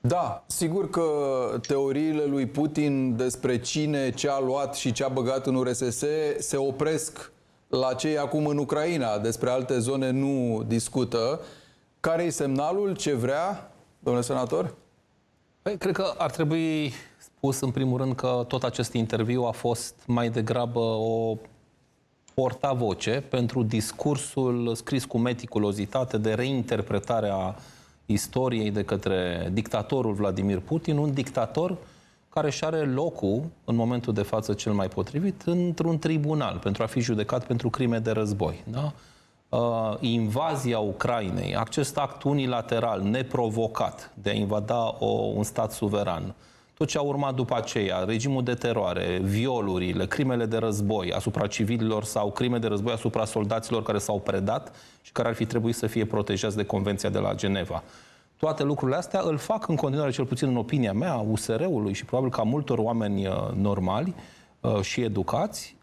Da, sigur că teoriile lui Putin despre cine ce a luat și ce a băgat în URSS se opresc la ce e acum în Ucraina. Despre alte zone nu discută. Care e semnalul? Ce vrea, domnule senator? Păi, cred că ar trebui spus în primul rând că tot acest interviu a fost mai degrabă o portavoce pentru discursul scris cu meticulozitate de reinterpretare a istoriei de către dictatorul Vladimir Putin, un dictator care își are locul, în momentul de față cel mai potrivit, într-un tribunal pentru a fi judecat pentru crime de război. Da? Invazia Ucrainei, acest act unilateral, neprovocat, de a invada un stat suveran, tot ce a urmat după aceea, regimul de teroare, violurile, crimele de război asupra civililor sau crime de război asupra soldaților care s-au predat și care ar fi trebuit să fie protejați de Convenția de la Geneva. Toate lucrurile astea îl fac în continuare, cel puțin în opinia mea, USR-ului și probabil ca multor oameni normali și educați,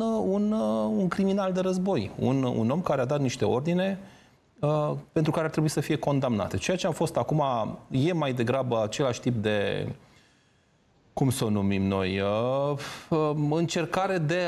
un criminal de război. Un om care a dat niște ordine pentru care ar trebui să fie condamnate. Ceea ce a fost acum e mai degrabă același tip de, cum să o numim noi, încercare de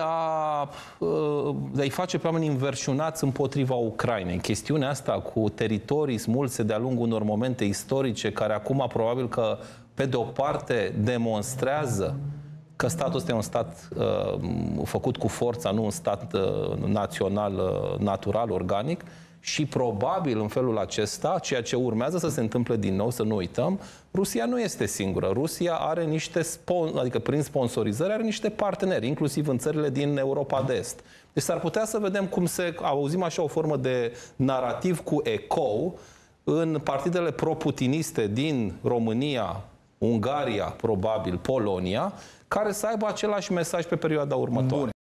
a-i face pe oameni inversionați împotriva Ucrainei. Chestiunea asta cu teritorii smulse de-a lungul unor momente istorice, care acum probabil că, pe de o parte, demonstrează că statul ăsta e un stat făcut cu forța, nu un stat național, natural, organic, și probabil în felul acesta, ceea ce urmează să se întâmple din nou, să nu uităm, Rusia nu este singură. Rusia are niște, adică prin sponsorizări, are niște parteneri, inclusiv în țările din Europa de Est. Deci s-ar putea să vedem cum auzim așa o formă de narativ cu ecou în partidele pro-putiniste din România, Ungaria, probabil, Polonia, care să aibă același mesaj pe perioada următoare.